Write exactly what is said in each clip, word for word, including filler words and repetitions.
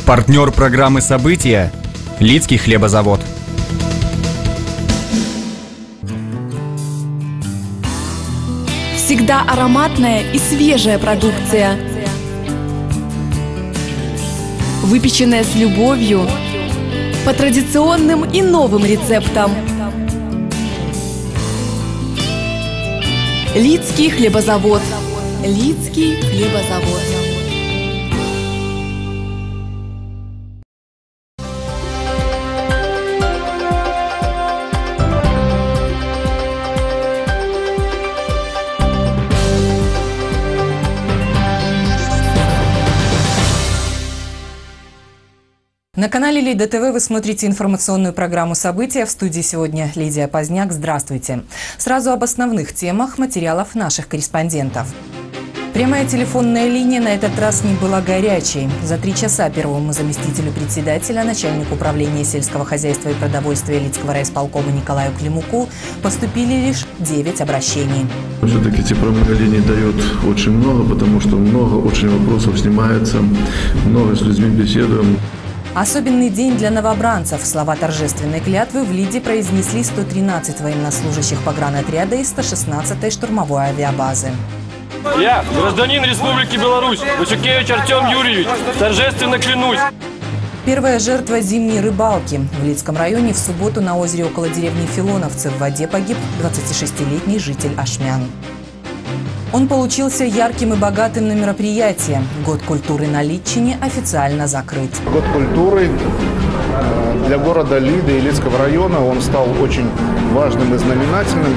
Партнер программы «События» – Лидский хлебозавод. Всегда ароматная и свежая продукция, выпеченная с любовью, по традиционным и новым рецептам. Лидский хлебозавод. Лидский хлебозавод. На канале Лида ТВ вы смотрите информационную программу «События». В студии сегодня Лидия Поздняк. Здравствуйте. Сразу об основных темах материалов наших корреспондентов. Прямая телефонная линия на этот раз не была горячей. За три часа первому заместителю председателя, начальнику управления сельского хозяйства и продовольствия Лидского райисполкома Николаю Климуку поступили лишь девять обращений. Все-таки эти прямые линии дают очень много, потому что много очень вопросов снимается, много с людьми беседуем. Особенный день для новобранцев. Слова торжественной клятвы в Лиде произнесли сто тринадцать военнослужащих погранотряда и сто шестнадцатой штурмовой авиабазы. Я, гражданин Республики Беларусь, Васюкевич Артем Юрьевич, торжественно клянусь. Первая жертва зимней рыбалки. В Лидском районе в субботу на озере около деревни Филоновцы в воде погиб двадцатишестилетний житель Ашмян. Он получился ярким и богатым на мероприятие. Год культуры на Лидчине официально закрыт. Год культуры для города Лиды и Лидского района он стал очень важным и знаменательным.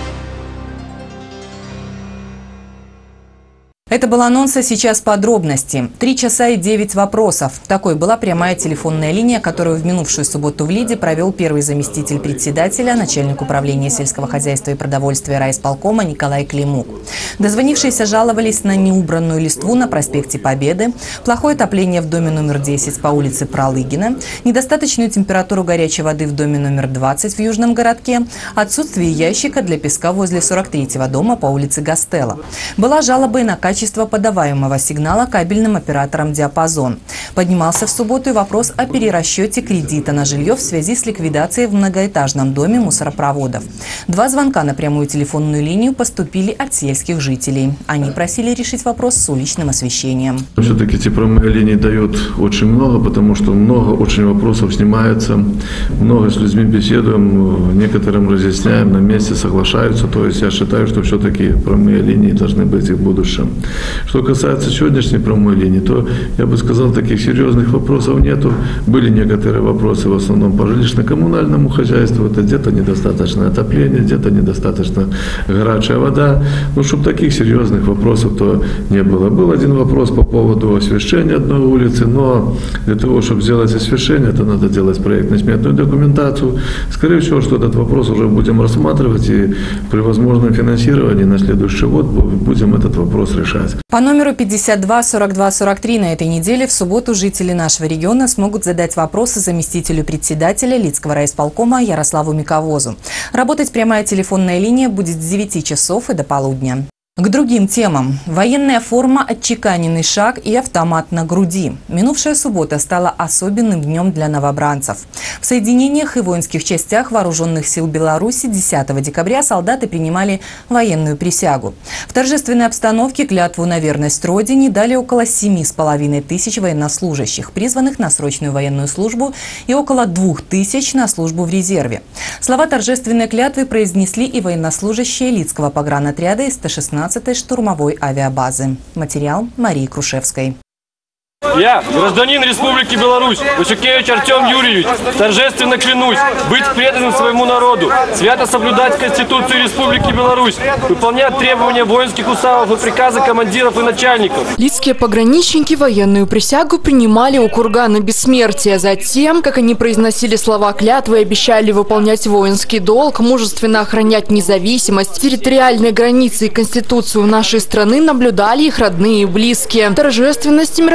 Это был анонс, а сейчас подробности. Три часа и девять вопросов. Такой была прямая телефонная линия, которую в минувшую субботу в Лиде провел первый заместитель председателя, начальник управления сельского хозяйства и продовольствия райисполкома Николай Климук. Дозвонившиеся жаловались на неубранную листву на проспекте Победы, плохое отопление в доме номер десять по улице Пролыгина, недостаточную температуру горячей воды в доме номер двадцать в Южном городке, отсутствие ящика для песка возле сорок третьего дома по улице Гастелло. Была жалоба и на качество подаваемого сигнала кабельным оператором «Диапазон». Поднимался в субботу и вопрос о перерасчете кредита на жилье в связи с ликвидацией в многоэтажном доме мусоропроводов. Два звонка на прямую телефонную линию поступили от сельских жителей. Они просили решить вопрос с уличным освещением. Все-таки эти прямые линии дают очень много, потому что много очень вопросов снимается, много с людьми беседуем, некоторым разъясняем, на месте соглашаются. То есть я считаю, что все-таки прямые линии должны быть и в будущем. Что касается сегодняшней прямой линии, то я бы сказал, таких серьезных вопросов нету. Были некоторые вопросы, в основном по жилищно-коммунальному хозяйству. Это где-то недостаточное отопление, где-то недостаточно горячая вода. Ну, чтобы таких серьезных вопросов то не было. Был один вопрос по поводу освещения одной улицы, но для того, чтобы сделать освещение, это надо делать проектно-сметную документацию. Скорее всего, что этот вопрос уже будем рассматривать и при возможном финансировании на следующий год будем этот вопрос решать. По номеру пятьдесят два сорок два сорок три на этой неделе в субботу жители нашего региона смогут задать вопросы заместителю председателя Лидского райисполкома Ярославу Миковозу. Работать прямая телефонная линия будет с девяти часов и до полудня. К другим темам. Военная форма, отчеканенный шаг и автомат на груди. Минувшая суббота стала особенным днем для новобранцев. В соединениях и воинских частях вооруженных сил Беларуси десятого декабря солдаты принимали военную присягу. В торжественной обстановке клятву на верность Родине дали около семи с половиной тысяч военнослужащих, призванных на срочную военную службу, и около двух тысяч на службу в резерве. Слова торжественной клятвы произнесли и военнослужащие Лидского погранотряда и сто шестнадцатой штурмовой авиабазы. Материал Марии Крушевской. Я, гражданин Республики Беларусь, Васюкевич Артем Юрьевич, торжественно клянусь быть преданным своему народу, свято соблюдать Конституцию Республики Беларусь, выполнять требования воинских уставов и приказы командиров и начальников. Лидские пограничники военную присягу принимали у кургана бессмертия. Затем, как они произносили слова клятвы и обещали выполнять воинский долг, мужественно охранять независимость, территориальные границы и Конституцию нашей страны, наблюдали их родные и близкие. Торжественность мероприятия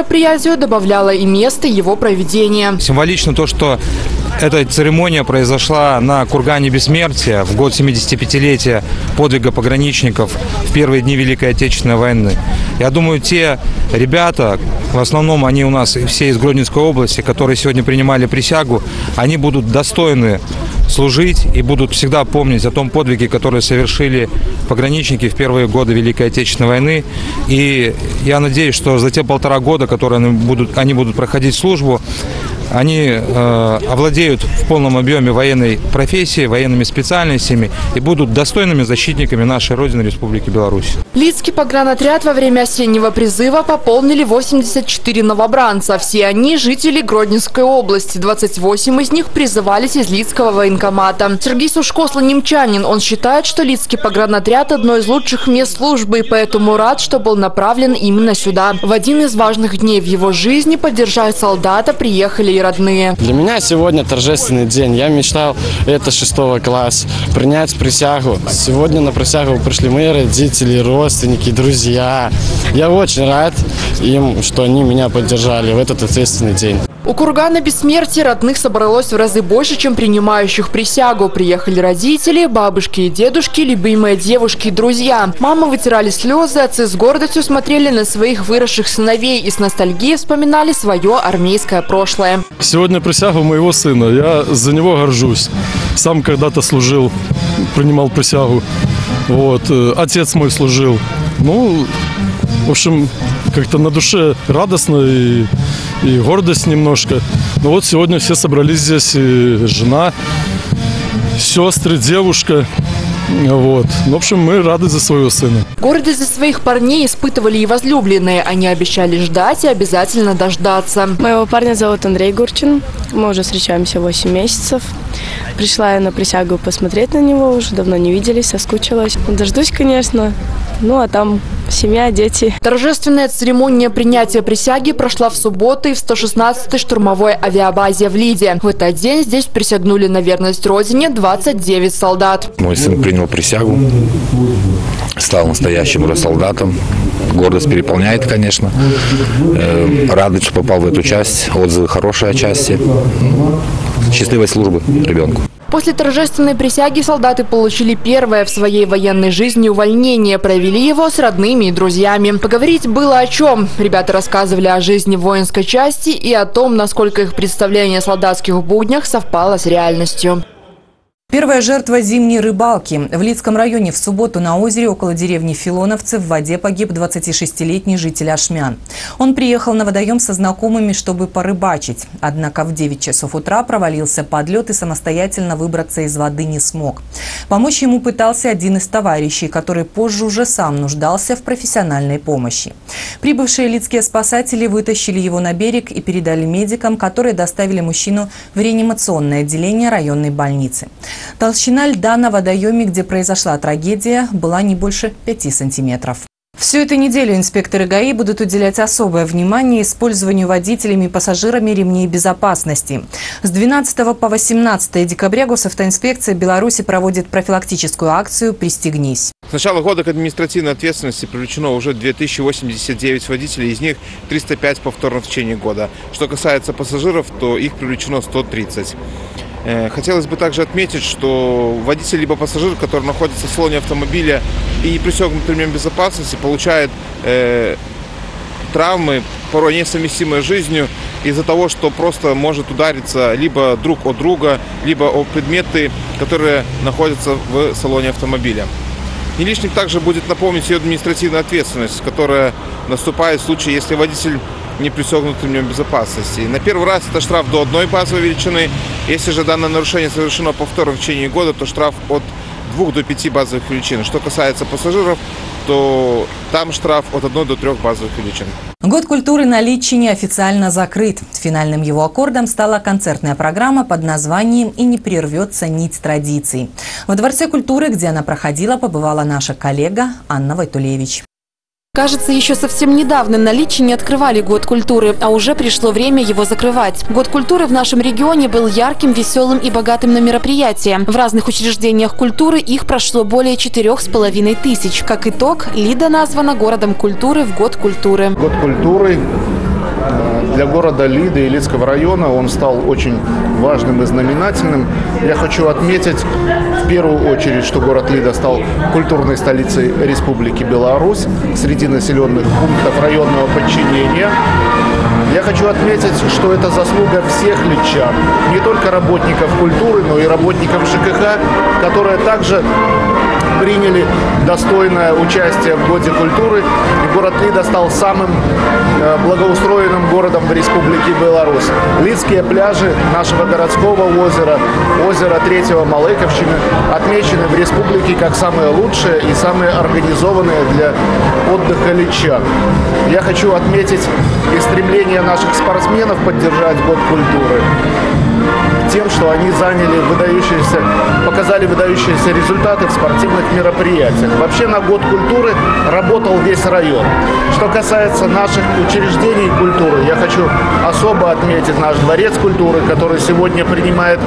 мероприятию добавляло и место его проведения. Символично то, что эта церемония произошла на кургане Бессмертия в год семидесятипятилетия подвига пограничников в первые дни Великой Отечественной войны. Я думаю, те ребята, в основном они у нас все из Гродненской области, которые сегодня принимали присягу, они будут достойны служить и будут всегда помнить о том подвиге, который совершили пограничники в первые годы Великой Отечественной войны. И я надеюсь, что за те полтора года, которые они будут, они будут проходить службу, они э, овладеют в полном объеме военной профессией, военными специальностями и будут достойными защитниками нашей Родины, Республики Беларусь. Лидский погранотряд во время осеннего призыва пополнили восемьдесят четыре новобранца. Все они жители Гродненской области. двадцать восемь из них призывались из Лидского военкомата. Сергей Сушко – слонимчанин. Он считает, что Лидский погранотряд – одно из лучших мест службы, и поэтому рад, что был направлен именно сюда. В один из важных дней в его жизни поддержать солдата приехали и родные. Для меня сегодня торжественный день. Я мечтал, это шестого класса, принять присягу. Сегодня на присягу пришли мои родители, родственники, друзья. Я очень рад им, что они меня поддержали в этот ответственный день. У кургана Бессмертия родных собралось в разы больше, чем принимающих присягу. Приехали родители, бабушки и дедушки, любимые девушки и друзья. Мамы вытирали слезы, отцы с гордостью смотрели на своих выросших сыновей и с ностальгией вспоминали свое армейское прошлое. Сегодня присяга моего сына. Я за него горжусь. Сам когда-то служил, принимал присягу. Вот. Отец мой служил. Ну, в общем, как-то на душе радостно и, и гордость немножко. Но вот сегодня все собрались здесь, и жена, сестры, девушка. Вот. В общем, мы рады за своего сына. Гордость за своих парней испытывали и возлюбленные. Они обещали ждать и обязательно дождаться. Моего парня зовут Андрей Гурчин. Мы уже встречаемся восемь месяцев. Пришла я на присягу посмотреть на него. Уже давно не виделись, соскучилась. Дождусь, конечно. Ну, а там семья, дети. Торжественная церемония принятия присяги прошла в субботу и в сто шестнадцатой штурмовой авиабазе в Лиде. В этот день здесь присягнули на верность родине двадцать девять солдат. Мой сын принял присягу, стал настоящим солдатом. Гордость переполняет, конечно. Радость, что попал в эту часть. Отзывы хорошие о части. Счастливой службы ребенку. После торжественной присяги солдаты получили первое в своей военной жизни увольнение. Провели его с родными и друзьями. Поговорить было о чем. Ребята рассказывали о жизни в воинской части и о том, насколько их представление о солдатских буднях совпало с реальностью. Первая жертва зимней рыбалки. В Лидском районе в субботу на озере около деревни Филоновцы в воде погиб двадцатишестилетний житель Ашмян. Он приехал на водоем со знакомыми, чтобы порыбачить. Однако в девять часов утра провалился под лед и самостоятельно выбраться из воды не смог. Помочь ему пытался один из товарищей, который позже уже сам нуждался в профессиональной помощи. Прибывшие лидские спасатели вытащили его на берег и передали медикам, которые доставили мужчину в реанимационное отделение районной больницы. Толщина льда на водоеме, где произошла трагедия, была не больше пяти сантиметров. Всю эту неделю инспекторы ГАИ будут уделять особое внимание использованию водителями и пассажирами ремней безопасности. С двенадцатого по восемнадцатое декабря Госавтоинспекция Беларуси проводит профилактическую акцию «Пристегнись». С начала года к административной ответственности привлечено уже две тысячи восемьдесят девять водителей, из них триста пять повторно в течение года. Что касается пассажиров, то их привлечено сто тридцать. Хотелось бы также отметить, что водитель либо пассажир, который находится в салоне автомобиля и не пристегнут ремнем безопасности, получает э, травмы, порой несовместимые с жизнью, из-за того, что просто может удариться либо друг о друга, либо о предметы, которые находятся в салоне автомобиля. Не лишним также будет напомнить и административную ответственность, которая наступает в случае, если водитель не пристегнут ремнем безопасности. На первый раз это штраф до одной базовой величины. Если же данное нарушение совершено повторно в течение года, то штраф от двух до пяти базовых величин. Что касается пассажиров, то там штраф от одной до трех базовых величин. Год культуры на Лидчине официально закрыт. Финальным его аккордом стала концертная программа под названием «И не прервется нить традиций». Во Дворце культуры, где она проходила, побывала наша коллега Анна Войтулевич. Кажется, еще совсем недавно на Лидчине открывали Год культуры, а уже пришло время его закрывать. Год культуры в нашем регионе был ярким, веселым и богатым на мероприятия. В разных учреждениях культуры их прошло более четырех с половиной тысяч. Как итог, Лида названа городом культуры в Год культуры. Год культуры Для города Лиды и Лидского района он стал очень важным и знаменательным. Я хочу отметить в первую очередь, что город Лида стал культурной столицей Республики Беларусь среди населенных пунктов районного подчинения. Я хочу отметить, что это заслуга всех лидчан, не только работников культуры, но и работников ЖКХ, которые также приняли достойное участие в Годе культуры. И город Лида стал самым благоустроенным городом в Республике Беларусь. Лидские пляжи нашего городского озера, озера Третьего Малыковщины отмечены в республике как самые лучшие и самые организованные для отдыха лидчан. Я хочу отметить и стремление наших спортсменов поддержать Год культуры тем, что они заняли выдающиеся, показали выдающиеся результаты в спортивных мероприятиях. Вообще на Год культуры работал весь район. Что касается наших учреждений культуры, я хочу особо отметить наш дворец культуры, который сегодня принимает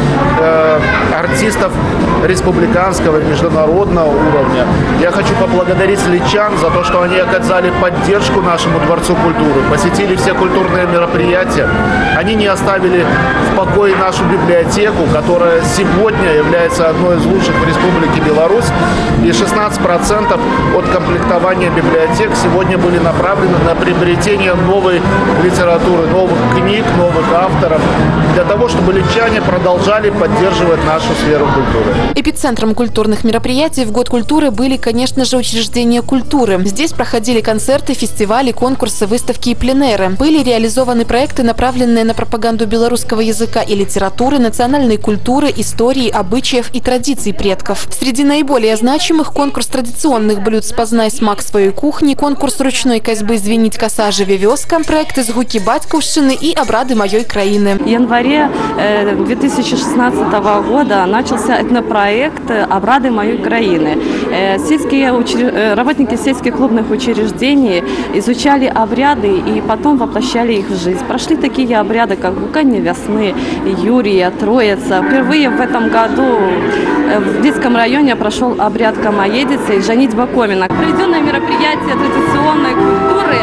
э, артистов республиканского и международного уровня. Я хочу поблагодарить лидчан за то, что они оказали поддержку нашему дворцу культуры, посетили все культурные мероприятия. Они не оставили в покое нашу библиотеку, которая сегодня является одной из лучших в Республике Беларусь. И шестнадцать процентов от комплектования библиотек сегодня были направлены на приобретение новой литературы, новых книг, новых авторов, для того, чтобы лидчане продолжали поддерживать нашу сферу культуры. Эпицентром культурных мероприятий в Год культуры были, конечно же, учреждения культуры. Здесь проходили концерты, фестивали, конкурсы, выставки и пленэры. Были реализованы проекты, направленные на пропаганду белорусского языка и литературы, национальной культуры, истории, обычаев и традиций предков. Среди наиболее значимых конкурс традиционных блюд «Спознай смак своей кухни», конкурс ручной косьбы «Звенить коса живе вёска», проекты «Згуки батьківщини» и «Обрады моей краины». В январе две тысячи шестнадцатого года начался этнопроект «Обрады моей краины». Сельские учр... Работники сельских клубных учреждений изучали обряды и потом воплощали их в жизнь. Прошли такие обряды, как «Гуканье весны», Юрия, Троица. Впервые в этом году в детском районе прошел обряд Камоедицы и женитьба Комина. Проведенное мероприятие традиционной культуры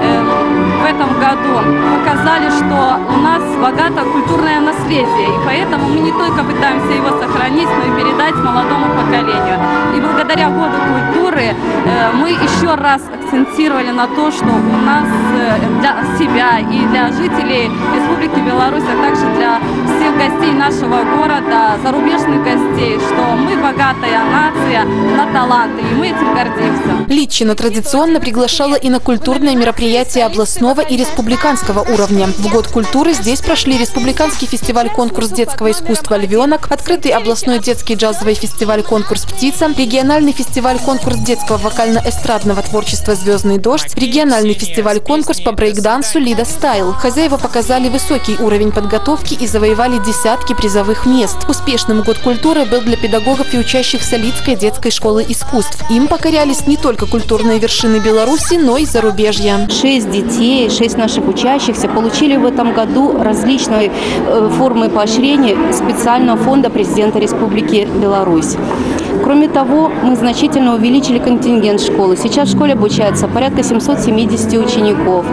в этом году показали, что у нас богато культурное наследие, и поэтому мы не только пытаемся его сохранить, но и передать молодому поколению. И благодаря Году культуры мы еще раз акцентировали на то, что у нас для себя и для жителей Республики Беларусь, а также для всех гостей нашего города, зарубежных гостей, что мы богатая нация на таланты, и мы этим гордимся. Лидчина традиционно приглашала и на культурные мероприятия областного и республиканского уровня. В Год культуры здесь прошли республиканский фестиваль-конкурс детского искусства «Львенок», открытый областной детский джазовый фестиваль-конкурс «Птица», региональный фестиваль-конкурс детского вокально-эстрадного творчества «Звездный дождь», региональный фестиваль-конкурс по брейк-дансу «Лида Стайл». Хозяева показали высокий уровень подготовки и завоевали десятки призовых мест. Успешным Год культуры был для педагогов и учащихся Лидской детской школы искусств. Им покорялись не только культурные вершины Беларуси, но и зарубежья. Шесть детей, шесть наших учащихся получили в этом году различные формы поощрения специального фонда президента Республики Беларусь. Кроме того, мы значительно увеличили контингент школы. Сейчас в школе обучается порядка семисот семидесяти учеников.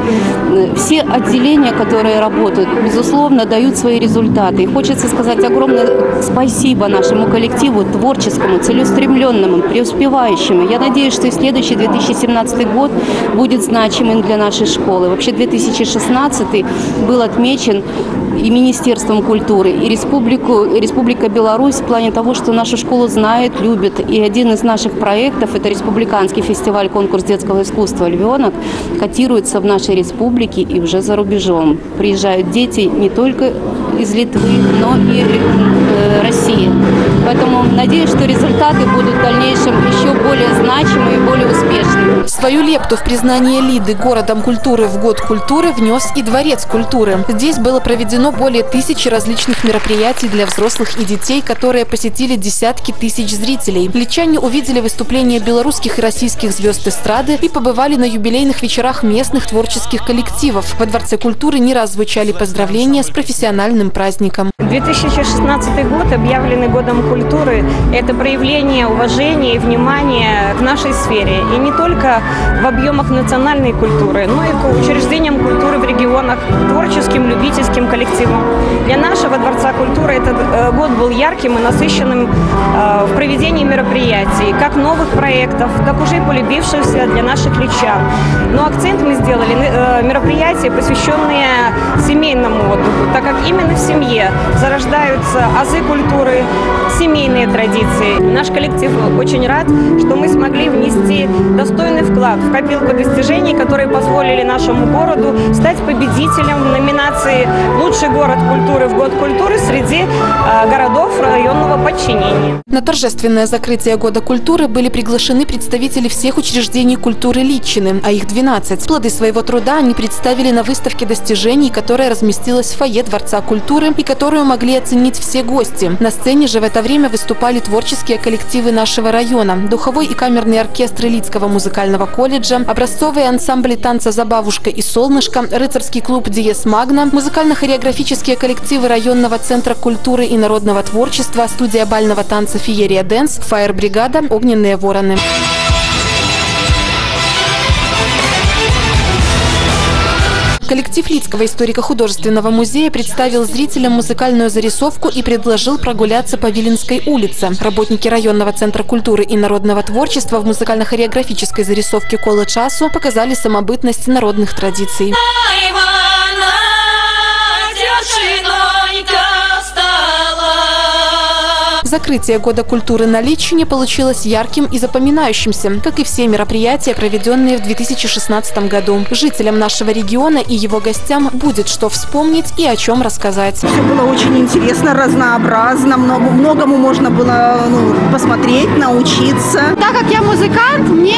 Все отделения, которые работают, безусловно, дают свои результаты. И хочется сказать огромное спасибо нашему коллективу, творческому, целеустремленному, преуспевающему. Я надеюсь, что и следующий две тысячи семнадцатый год будет значимым для нашей школы. Вообще две тысячи шестнадцатый был отмечен и Министерством культуры, и Республику, Республика Беларусь в плане того, что нашу школу знает, любит. И один из наших проектов, это республиканский фестиваль-конкурс детского искусства «Львенок», котируется в нашей республике и уже за рубежом. Приезжают дети не только из Литвы, но и э, России. Поэтому надеюсь, что результаты будут в дальнейшем еще более значимыми и более успешными. Свою лепту в признание Лиды городом культуры в Год культуры внес и Дворец культуры. Здесь было проведено более тысячи различных мероприятий для взрослых и детей, которые посетили десятки тысяч зрителей. Лидчане увидели выступления белорусских и российских звезд эстрады и побывали на юбилейных вечерах местных творческих коллективов. Во Дворце культуры не раз звучали поздравления с профессиональным нашим праздником. две тысячи шестнадцатый год, объявленный годом культуры, это проявление уважения и внимания к нашей сфере. И не только в объемах национальной культуры, но и к учреждениям культуры в регионах, творческим, любительским коллективам. Для нашего Дворца культуры этот год был ярким и насыщенным в проведении мероприятий, как новых проектов, так уже и полюбившихся для наших личан. Но акцент мы сделали на мероприятия, посвященные семейному отдыху, так как именно в семье зарождаются азы культуры, семейные традиции. Наш коллектив очень рад, что мы смогли внести достойный вклад в копилку достижений, которые позволили нашему городу стать победителем в номинации «Лучший город культуры в год культуры» среди городов районного подчинения. На торжественное закрытие Года культуры были приглашены представители всех учреждений культуры Литчины, а их двенадцать. Плоды своего труда они представили на выставке достижений, которая разместилась в фойе Дворца культуры и которую могли оценить все гости. На сцене же в это время выступали творческие коллективы нашего района, духовой и камерный оркестр Лидского музыкального колледжа, образцовые ансамбли танца «Забавушка» и «Солнышко», рыцарский клуб «Диез Магна», музыкально-хореографические коллективы районного центра культуры и народного творчества, студия бального танца «Феерия Дэнс», фаер-бригада «Огненные вороны». Коллектив Лидского историко-художественного музея представил зрителям музыкальную зарисовку и предложил прогуляться по Виленской улице. Работники районного центра культуры и народного творчества в музыкально-хореографической зарисовке «Коло часу» показали самобытность народных традиций. Закрытие Года культуры на Литчине получилось ярким и запоминающимся, как и все мероприятия, проведенные в две тысячи шестнадцатом году. Жителям нашего региона и его гостям будет что вспомнить и о чем рассказать. Все было очень интересно, разнообразно, много, многому можно было ну, посмотреть, научиться. Так как я музыкант, мне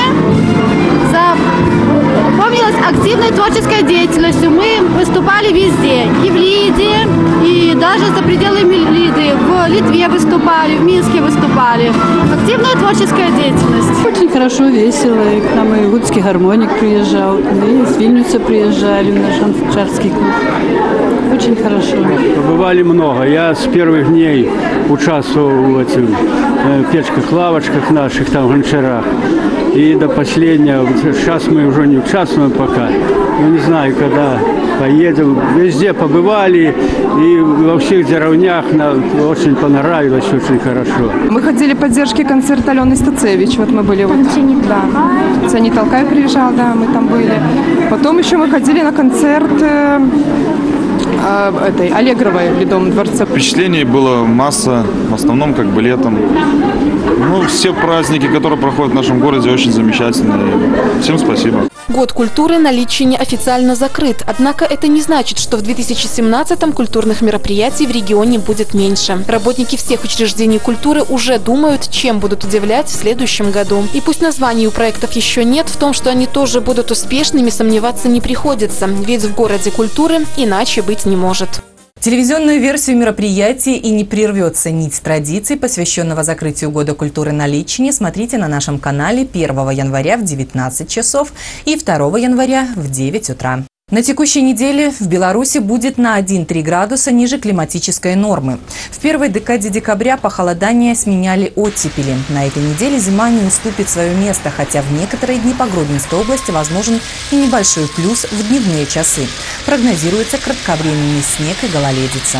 запомнилась активной творческой деятельностью. Мы выступали везде, и в Лиде, и даже за пределами Лиды. В Литве выступали, в Минске выступали. Активная творческая деятельность. Очень хорошо, весело. И к нам и Гудский гармоник приезжал, и из Вильнюса приезжали в наш анфичарский клуб. Очень хорошо. Побывали много. Я с первых дней участвовал в этих э, печках-лавочках наших, там, в Гончарах. И до последнего. Сейчас мы уже не участвуем пока. Ну, не знаю, когда поедем. Везде побывали. И во всех деревнях нам очень понравилось, очень хорошо. Мы ходили поддержки концерта Алены Стацевич. Вот мы были. Вот, да. Цени Толкай приезжал, да, мы там были. Потом еще мы ходили на концерт э, э, этой Аллегровой в Ледовом дворце. Впечатлений было масса, в основном как бы летом. Ну, все праздники, которые проходят в нашем городе, очень замечательные. Всем спасибо. Год культуры на Литчине официально закрыт. Однако это не значит, что в две тысячи семнадцатом культурных мероприятий в регионе будет меньше. Работники всех учреждений культуры уже думают, чем будут удивлять в следующем году. И пусть названий у проектов еще нет, в том, что они тоже будут успешными, сомневаться не приходится. Ведь в городе культуры иначе быть не может. Телевизионную версию мероприятия «И не прервется нить традиций», посвященного закрытию Года культуры на Литчине, смотрите на нашем канале первого января в девятнадцать часов и второго января в девять утра. На текущей неделе в Беларуси будет на один-три градуса ниже климатической нормы. В первой декаде декабря похолодания сменяли оттепели. На этой неделе зима не уступит свое место, хотя в некоторые дни по Гродненской области возможен и небольшой плюс в дневные часы. Прогнозируется кратковременный снег и гололедица.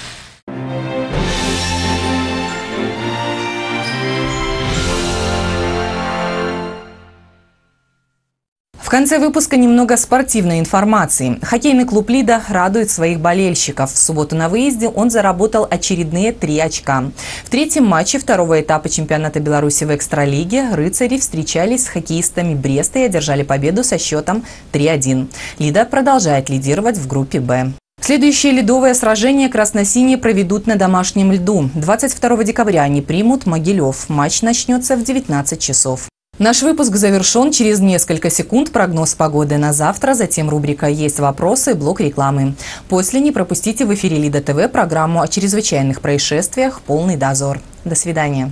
В конце выпуска немного спортивной информации. Хоккейный клуб «Лида» радует своих болельщиков. В субботу на выезде он заработал очередные три очка. В третьем матче второго этапа чемпионата Беларуси в экстралиге «Рыцари» встречались с хоккеистами Бреста и одержали победу со счетом три один. «Лида» продолжает лидировать в группе «Б». Следующее ледовое сражение красно-синие проведут на домашнем льду. двадцать второго декабря они примут Могилев. Матч начнется в девятнадцать часов. Наш выпуск завершен. Через несколько секунд прогноз погоды на завтра, затем рубрика «Есть вопросы» и блок рекламы. После не пропустите в эфире Лида ТВ программу о чрезвычайных происшествиях «Полный дозор». До свидания.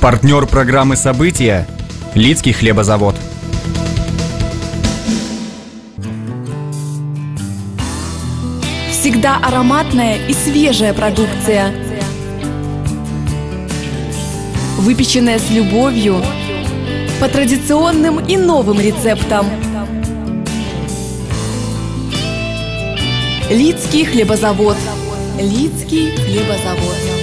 Партнер программы «События» – Лидский хлебозавод. Всегда ароматная и свежая продукция. Выпеченная с любовью, по традиционным и новым рецептам. Лидский хлебозавод. Лидский хлебозавод.